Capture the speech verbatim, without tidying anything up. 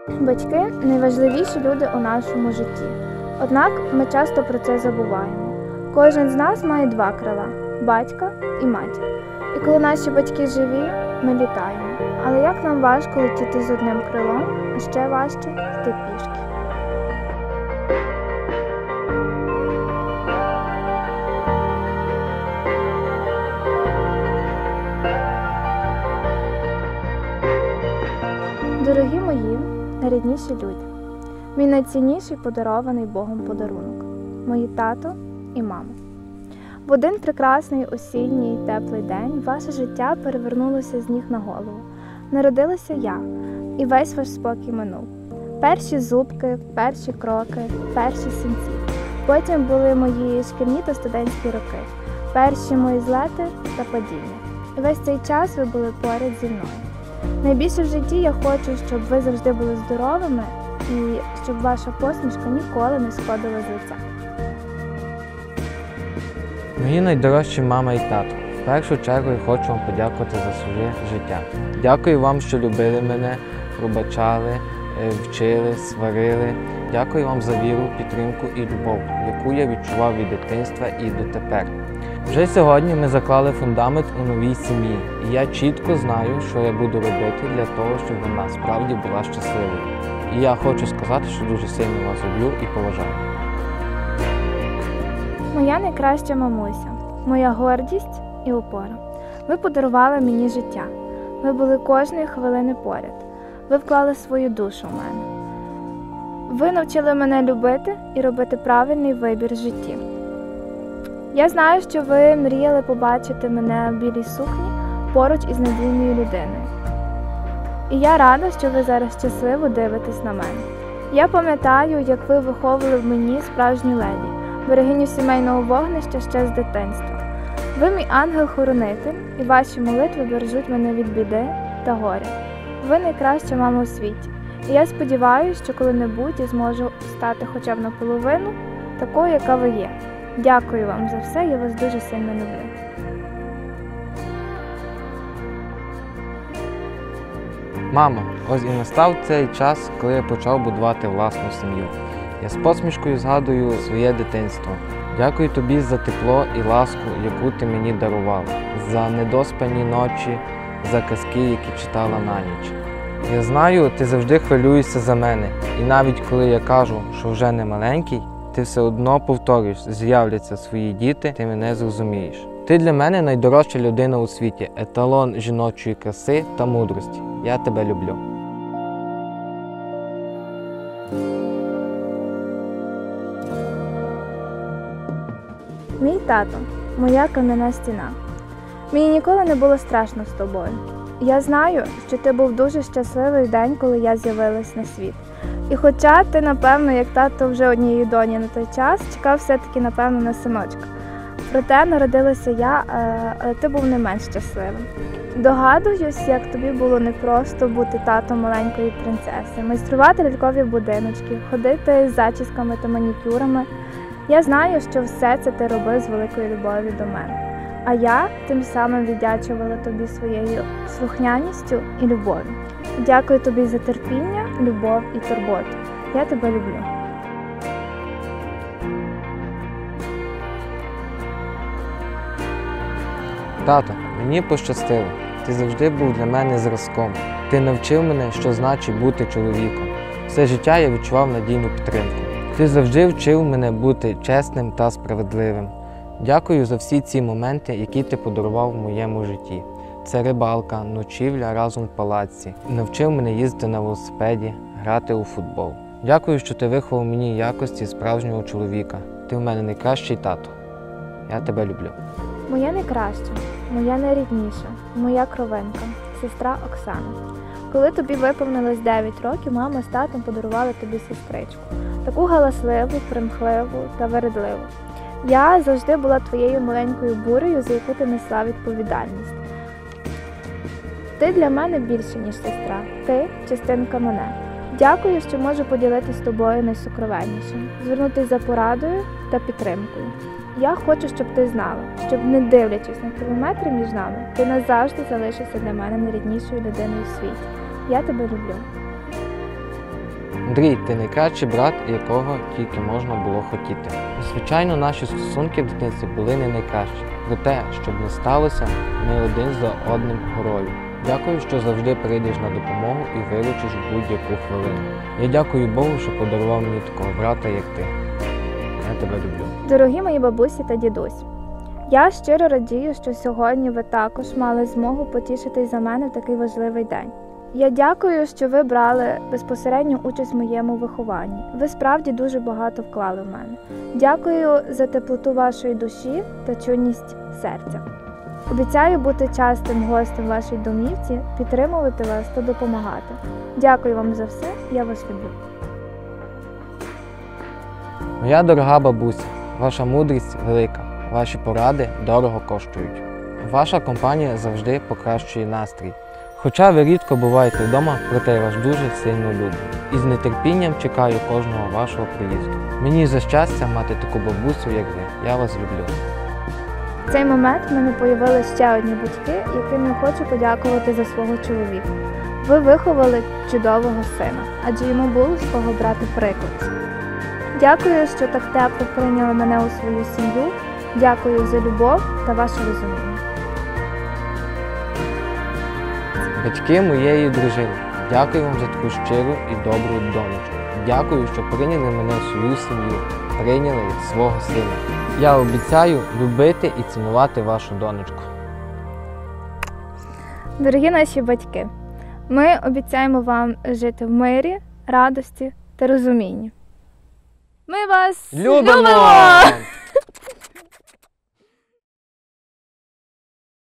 Батьки – найважливіші люди у нашому житті. Однак ми часто про це забуваємо. Кожен з нас має два крила – батька і матір. І коли наші батьки живі, ми літаємо. Але як нам важко летіти з одним крилом, а ще важче йти пішки. Дорогі мої, найрідніші люди, мій найцінніший подарований Богом подарунок – мої тато і мама. В один прекрасний осінній теплий день ваше життя перевернулося з ніг на голову. Народилася я, і весь ваш спокій минув. Перші зубки, перші кроки, перші синці. Потім були мої шкільні та студентські роки, перші мої злети та падіння. І весь цей час ви були поряд зі мною. Найбільше в житті я хочу, щоб ви завжди були здоровими і щоб ваша посмішка ніколи не сходила з лиця. Мої найдорожчі мама і тато. В першу чергу я хочу вам подякувати за своє життя. Дякую вам, що любили мене, пробачали, вчили, сварили. Дякую вам за віру, підтримку і любов, яку я відчував від дитинства і дотепер. Вже сьогодні ми заклали фундамент у новій сім'ї, і я чітко знаю, що я буду робити для того, щоб вона справді була щасливою. І я хочу сказати, що дуже сильно вас люблю і поважаю. Моя найкраща мамуся, моя гордість і опора. Ви подарували мені життя. Ви були кожної хвилини поряд. Ви вклали свою душу в мене. Ви навчили мене любити і робити правильний вибір в житті. Я знаю, що ви мріяли побачити мене в білій сукні поруч із надійною людиною. І я рада, що ви зараз щасливо дивитесь на мене. Я пам'ятаю, як ви виховували в мені справжню леді, берегиню сімейного вогнища ще з дитинства. Ви мій ангел-хоронитель, і ваші молитви бережуть мене від біди та горя. Ви найкраща мама у світі. І я сподіваюся, що коли-небудь я зможу стати хоча б наполовину такою, яка ви є. Дякую вам за все, я вас дуже сильно люблю. Мамо, ось і настав цей час, коли я почав будувати власну сім'ю. Я з посмішкою згадую своє дитинство. Дякую тобі за тепло і ласку, яку ти мені дарувала, за недоспані ночі, за казки, які читала на ніч. Я знаю, ти завжди хвилюєшся за мене, і навіть коли я кажу, що вже не маленький, ти все одно повторюєш, з'являться свої діти, ти мене зрозумієш. Ти для мене найдорожча людина у світі, еталон жіночої краси та мудрості. Я тебе люблю. Мій тато – моя кам'яна стіна. Мені ніколи не було страшно з тобою. Я знаю, що ти був дуже щасливий в день, коли я з'явилась на світ. І хоча ти, напевно, як тато вже однієї доні на той час, чекав все-таки, напевно, на синочка. Проте народилася я, але ти був не менш щасливим. Догадуюсь, як тобі було непросто бути татом маленької принцеси, майструвати лялькові будиночки, ходити з зачісками та манікюрами. Я знаю, що все це ти робив з великою любов'ю до мене. А я тим самим віддячувала тобі своєю слухняністю і любов'ю. Дякую тобі за терпіння, любов і турботу. Я тебе люблю. Тато, мені пощастило. Ти завжди був для мене зразком. Ти навчив мене, що значить бути чоловіком. Все життя я відчував надійну підтримку. Ти завжди вчив мене бути чесним та справедливим. Дякую за всі ці моменти, які ти подарував в моєму житті. Це рибалка, ночівля разом в палаці. Навчив мене їздити на велосипеді, грати у футбол. Дякую, що ти виховав мені якості справжнього чоловіка. Ти в мене найкращий тато. Я тебе люблю. Моя найкраща, моя найрідніша, моя кровинка, сестра Оксана. Коли тобі виповнилось дев'ять років, мама з татом подарували тобі сестричку. Таку галасливу, примхливу та вередливу. Я завжди була твоєю маленькою бурею, за яку ти несла відповідальність. Ти для мене більше, ніж сестра. Ти – частинка мене. Дякую, що можу поділитися з тобою найсокровеннішим, звернутися за порадою та підтримкою. Я хочу, щоб ти знала, щоб, не дивлячись на кілометри між нами, ти назавжди залишишся для мене найріднішою людиною у світі. Я тебе люблю. Андрій, ти найкращий брат, якого тільки можна було хотіти. Звичайно, наші стосунки в дитинстві були не найкращі. Проте, щоб не сталося, ми один за одним горою. Дякую, що завжди прийдеш на допомогу і виручиш в будь-яку хвилину. Я дякую Богу, що подарував мені такого брата, як ти. Я тебе люблю. Дорогі мої бабусі та дідусь, я щиро радію, що сьогодні ви також мали змогу потішитись за мене в такий важливий день. Я дякую, що ви брали безпосередню участь в моєму вихованні. Ви справді дуже багато вклали в мене. Дякую за теплоту вашої душі та чуйність серця. Обіцяю бути частим гостем в вашій домівці, підтримувати вас та допомагати. Дякую вам за все, я вас люблю. Моя дорога бабуся, ваша мудрість велика, ваші поради дорого коштують. Ваша компанія завжди покращує настрій. Хоча ви рідко буваєте вдома, проте я вас дуже сильно люблю. І з нетерпінням чекаю кожного вашого приїзду. Мені за щастя мати таку бабусю, як ви. Я вас люблю. В цей момент в мене появилися ще одні батьки, яким я хочу подякувати за свого чоловіка. Ви виховали чудового сина, адже йому було з кого брати приклад. Дякую, що так тепло прийняли мене у свою сім'ю. Дякую за любов та ваше розуміння. Батьки моєї дружини, дякую вам за таку щиру і добру донечку. Дякую, що прийняли мене в свою сім'ю, прийняли як свого сина. Я обіцяю любити і цінувати вашу донечку. Дорогі наші батьки, ми обіцяємо вам жити в мирі, радості та розумінні. Ми вас Любимо! любимо!